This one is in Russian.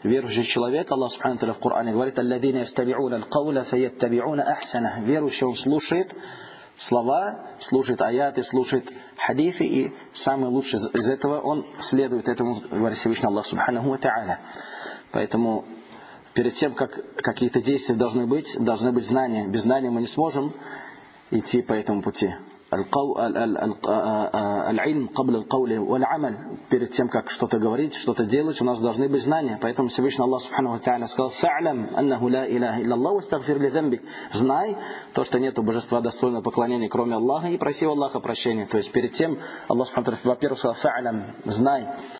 Верующий человек, Аллах Субхану ва Тааля в Коране говорит: «Аллазина ястами'уна аль-кауля фаяттаби'уна ахсана». Верующий, он слушает слова, слушает аяты, слушает хадисы, и самый лучший из этого он следует этому, говорит Всевышний Аллах Субхану ва Тааля. Поэтому перед тем, как какие-то действия должны быть знания. Без знания мы не сможем идти по этому пути. Аль-илм кабля аль-каули валь-амаль. Перед тем, как что-то говорить, что-то делать, у нас должны быть знания. Поэтому Всевышний Аллах Субхану ва Тааля сказал: «Фа'лям аннаху ла иляха илляллах вастагфир ли занбик». Знай то, что нету божества достойного поклонения, кроме Аллаха, и проси у Аллаха прощения. То есть перед тем Аллах Субхану ва Тааля, во-первых, сказал: «Фа'лям», знай.